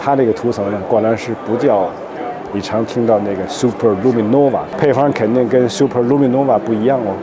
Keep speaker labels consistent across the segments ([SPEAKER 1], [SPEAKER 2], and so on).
[SPEAKER 1] 它这个涂层呢，灌篮石不叫你常听到那个 Super Luminova， 配方肯定跟 Super Luminova 不一样哦。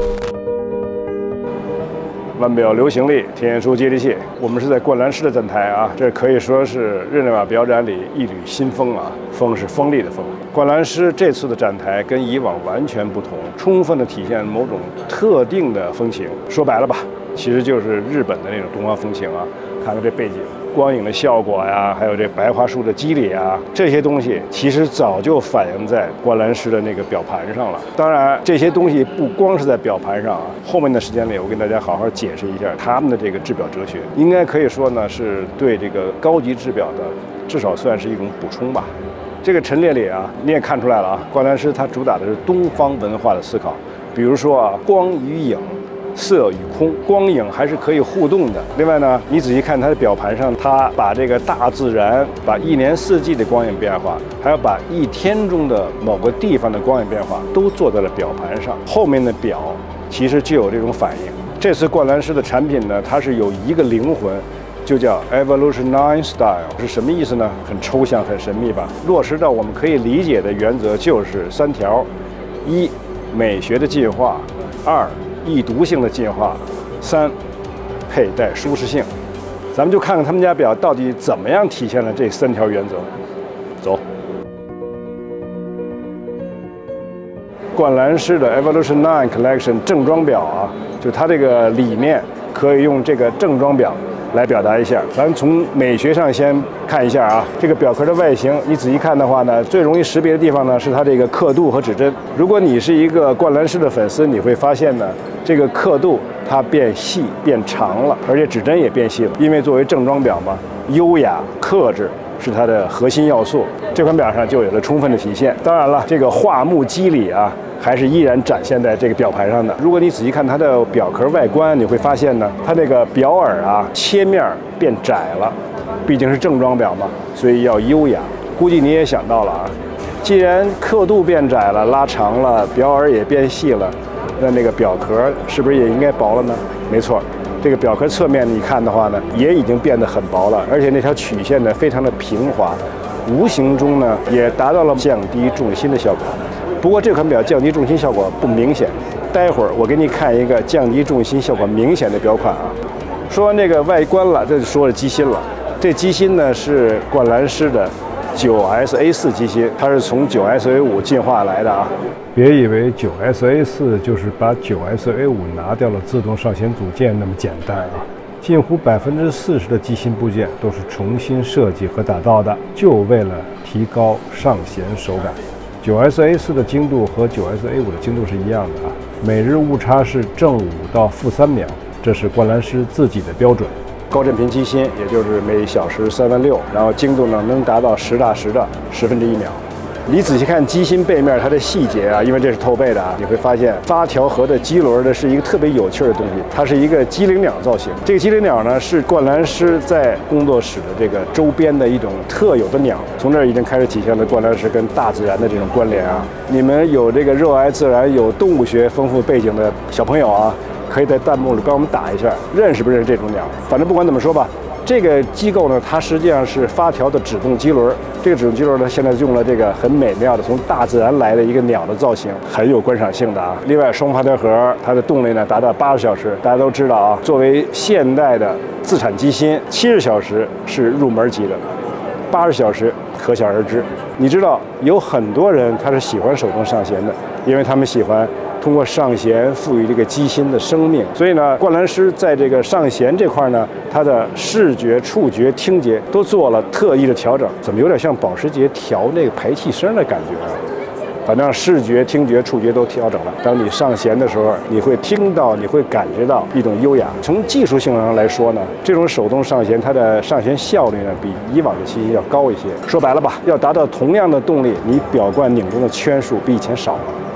[SPEAKER 1] 腕表流行力，天书接地气。我们是在灌篮石的展台啊，这可以说是日内瓦表展里一缕新风啊，风是锋利的风。灌篮石这次的展台跟以往完全不同，充分的体现某种特定的风情。说白了吧，其实就是日本的那种东方风情啊。看看这背景，光影的效果呀，还有这白桦树的肌理啊，这些东西其实早就反映在灌篮石的那个表盘上了。当然，这些东西不光是在表盘上啊，后面的时间里我跟大家好好解释一下他们的这个制表哲学，应该可以说呢是对这个高级制表的至少算是一种补充吧。这个陈列里啊，你也看出来了啊，灌篮石它主打的是东方文化的思考，比如说啊，光与影。色与空，光影还是可以互动的。另外呢，你仔细看它的表盘上，它把这个大自然、把一年四季的光影变化，还要把一天中的某个地方的光影变化，都做在了表盘上。后面的表其实就有这种反应。这次灌篮石的产品呢，它是有一个灵魂，就叫 Evolution 9 Style， 是什么意思呢？很抽象、很神秘吧。落实到我们可以理解的原则就是3条：一、美学的进化；二、易读性的进化；3、佩戴舒适性。咱们就看看他们家表到底怎么样体现了这3条原则。走。灌篮石的 Evolution 9 Collection 正装表啊，就它这个理念可以用这个正装表来表达一下。咱从美学上先看一下啊，这个表壳的外形，你仔细看的话呢，最容易识别的地方呢是它这个刻度和指针。如果你是一个灌篮石的粉丝，你会发现呢，这个刻度它变细变长了，而且指针也变细了。因为作为正装表嘛，优雅克制是它的核心要素，这款表上就有了充分的体现。当然了，这个桦木肌理啊，还是依然展现在这个表盘上的。如果你仔细看它的表壳外观，你会发现呢，它这个表耳啊切面变窄了，毕竟是正装表嘛，所以要优雅。估计你也想到了啊，既然刻度变窄了、拉长了，表耳也变细了，那个表壳是不是也应该薄了呢？没错。这个表壳侧面你看的话呢，也已经变得很薄了，而且那条曲线呢非常的平滑，无形中呢也达到了降低重心的效果。不过这款表降低重心效果不明显，待会儿我给你看一个降低重心效果明显的表款啊。说完这个外观了，这就说了机芯了。这机芯呢是灌篮石的9SA4 机芯，它是从9SA5进化来的啊。别以为9SA4就是把9SA5拿掉了自动上弦组件那么简单啊！近乎40%的机芯部件都是重新设计和打造的，就为了提高上弦手感。9SA4的精度和9SA5的精度是一样的啊，每日误差是正5到-3秒，这是灌篮石自己的标准。高振频机芯也就是每小时36000，然后精度呢能达到10大10的1/10秒。你仔细看机芯背面它的细节啊，因为这是透背的啊，你会发现发条盒的机轮的是一个特别有趣的东西，它是一个机灵鸟造型。这个机灵鸟呢是灌篮石在工作室的这个周边的一种特有的鸟，从这儿已经开始体现了灌篮石跟大自然的这种关联啊。你们有这个热爱自然、有动物学丰富背景的小朋友啊，可以在弹幕里帮我们打一下，认识不认识这种鸟？反正不管怎么说吧。这个机构呢，它实际上是发条的指动机轮。这个指动机轮呢，现在用了这个很美妙的从大自然来的一个鸟的造型，很有观赏性的啊。另外，双发条盒它的动力呢达到80小时。大家都知道啊，作为现代的自产机芯，70小时是入门级的，80小时可想而知。你知道有很多人他是喜欢手动上弦的，因为他们喜欢通过上弦赋予这个机芯的生命。所以呢，灌篮石在这个上弦这块呢，它的视觉、触觉、听觉都做了特意的调整，怎么有点像保时捷调那个排气声的感觉啊？反正视觉、听觉、触觉都调整了。当你上弦的时候，你会听到，你会感觉到一种优雅。从技术性上来说呢，这种手动上弦，它的上弦效率呢比以往的机芯要高一些。说白了吧，要达到同样的动力，你表冠拧动的圈数比以前少了。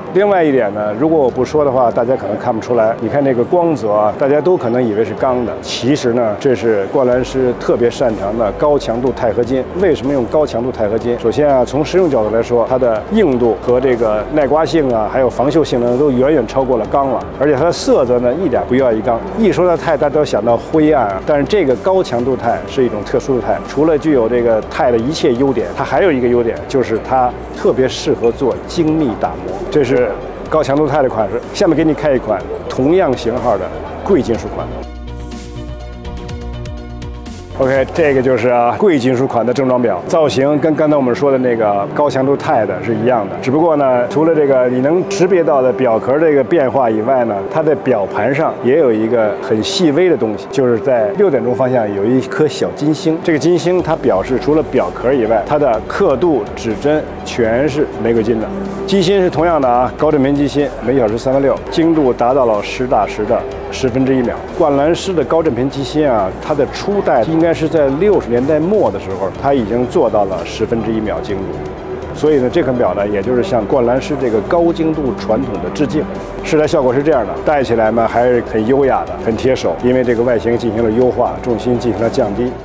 [SPEAKER 1] 另外一点呢，如果我不说的话，大家可能看不出来。你看这个光泽啊，大家都可能以为是钢的，其实呢，这是灌篮师特别擅长的高强度钛合金。为什么用高强度钛合金？首先啊，从实用角度来说，它的硬度和这个耐刮性啊，还有防锈性能都远远超过了钢了。而且它的色泽呢，一点不亚于钢。一说到钛，大家都想到灰暗啊，但是这个高强度钛是一种特殊的钛，除了具有这个钛的一切优点，它还有一个优点，就是它特别适合做精密打磨。这是高强度钛的款式。下面给你看一款同样型号的贵金属款。OK， 这个就是贵金属款的正装表，造型跟刚才我们说的那个高强度钛的是一样的，只不过呢，除了这个你能识别到的表壳这个变化以外呢，它的表盘上也有一个很细微的东西，就是在6点钟方向有一颗小金星。这个金星它表示除了表壳以外，它的刻度、指针全是玫瑰金的。机芯是同样的啊，高振频机芯，每小时3.6，精度达到了10打10的1/10秒。灌篮师的高振频机芯啊，它的初代应该是在60年代末的时候，它已经做到了1/10秒精度。所以呢，这款表呢，也就是向灌篮师这个高精度传统的致敬。试戴效果是这样的，戴起来呢还是很优雅的，很贴手，因为这个外形进行了优化，重心进行了降低。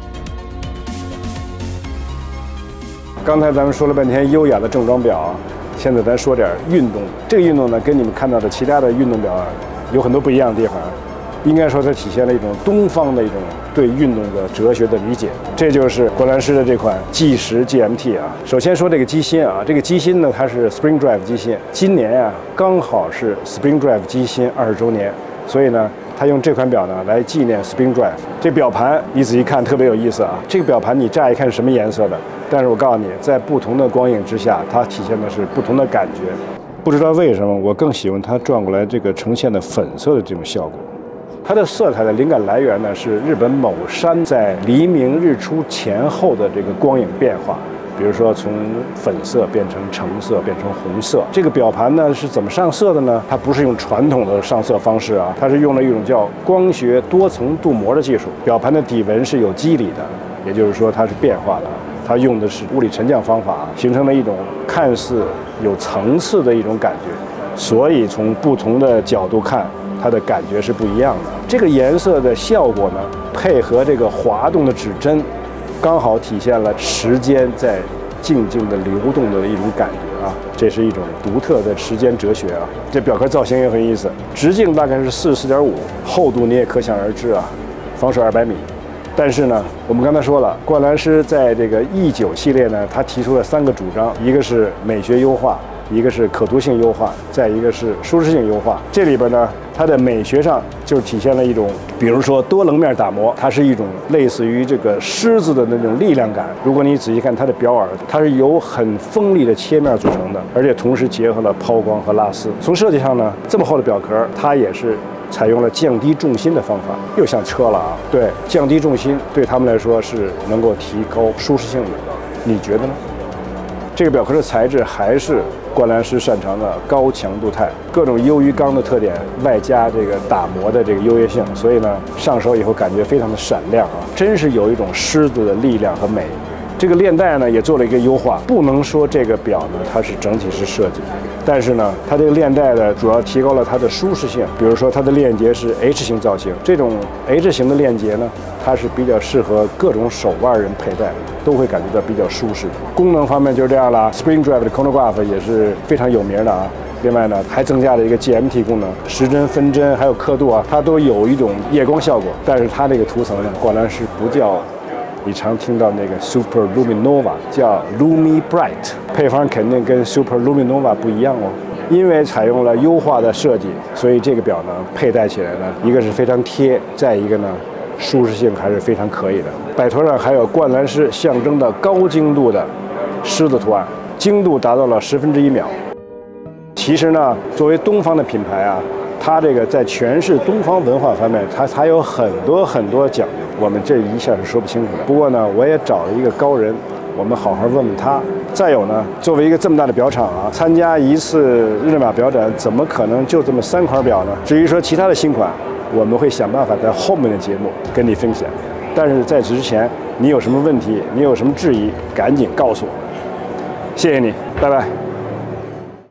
[SPEAKER 1] 刚才咱们说了半天优雅的正装表啊，现在咱说点运动。这个运动呢，跟你们看到的其他的运动表啊，有很多不一样的地方。应该说，它体现了一种东方的一种对运动的哲学的理解。这就是灌篮师的这款G10 GMT 啊。首先说这个机芯啊，这个机芯呢，它是 Spring Drive 机芯，今年啊刚好是 Spring Drive 机芯20周年，所以呢，他用这款表呢来纪念 Spring Drive。这表盘你仔细看特别有意思啊。这个表盘你乍一看是什么颜色的？但是我告诉你，在不同的光影之下，它体现的是不同的感觉。不知道为什么，我更喜欢它转过来这个呈现的粉色的这种效果。它的色彩的灵感来源呢，是日本某山在黎明日出前后的这个光影变化，比如说从粉色变成橙色，变成红色。这个表盘呢是怎么上色的呢？它不是用传统的上色方式啊，它是用了一种叫光学多层镀膜的技术。表盘的底纹是有肌理的，也就是说它是变化的。它用的是物理沉降方法，形成了一种看似有层次的一种感觉，所以从不同的角度看，它的感觉是不一样的。这个颜色的效果呢，配合这个滑动的指针，刚好体现了时间在静静的流动的一种感觉啊。这是一种独特的时间哲学啊。这表壳造型也很有意思，直径大概是44.5，厚度你也可想而知啊，防水200米。但是呢，我们刚才说了，灌篮师在这个E9系列呢，他提出了3个主张，一个是美学优化，一个是可读性优化，再一个是舒适性优化。这里边呢，它的美学上就体现了一种，比如说多棱面打磨，它是一种类似于这个狮子的那种力量感。如果你仔细看它的表耳，它是由很锋利的切面组成的，而且同时结合了抛光和拉丝。从设计上呢，这么厚的表壳，它也是采用了降低重心的方法，又像车了啊！对，降低重心对他们来说是能够提高舒适性的，你觉得呢？这个表壳的材质还是灌篮师擅长的高强度钛，各种优于钢的特点，外加这个打磨的这个优越性，所以呢，上手以后感觉非常的闪亮啊，真是有一种狮子的力量和美。这个链带呢也做了一个优化，不能说这个表呢它是整体式设计，但是呢它这个链带呢主要提高了它的舒适性。比如说它的链结是 H 型造型，这种 H 型的链结呢，它是比较适合各种手腕人佩戴，都会感觉到比较舒适。功能方面就是这样了。Spring Drive 的 chronograph 也是非常有名的啊。另外呢，还增加了一个 GMT 功能，时针、分针还有刻度啊，它都有一种夜光效果。但是它这个涂层呢，灌篮师不叫你常听到那个 Super Luminova， 叫 Lumi Bright， 配方肯定跟 Super Luminova 不一样哦。因为采用了优化的设计，所以这个表呢佩戴起来呢，一个是非常贴，再一个呢舒适性还是非常可以的。摆头上还有灌篮师象征的高精度的狮子图案，精度达到了1/10秒。其实呢，作为东方的品牌啊，它这个在诠释东方文化方面，它有很多讲究，我们这一下是说不清楚的。不过呢，我也找了一个高人，我们好好问问他。再有呢，作为一个这么大的表厂啊，参加一次日内瓦表展，怎么可能就这么3款表呢？至于说其他的新款，我们会想办法在后面的节目跟你分享。但是在此之前，你有什么问题，你有什么质疑，赶紧告诉我。谢谢你，拜拜。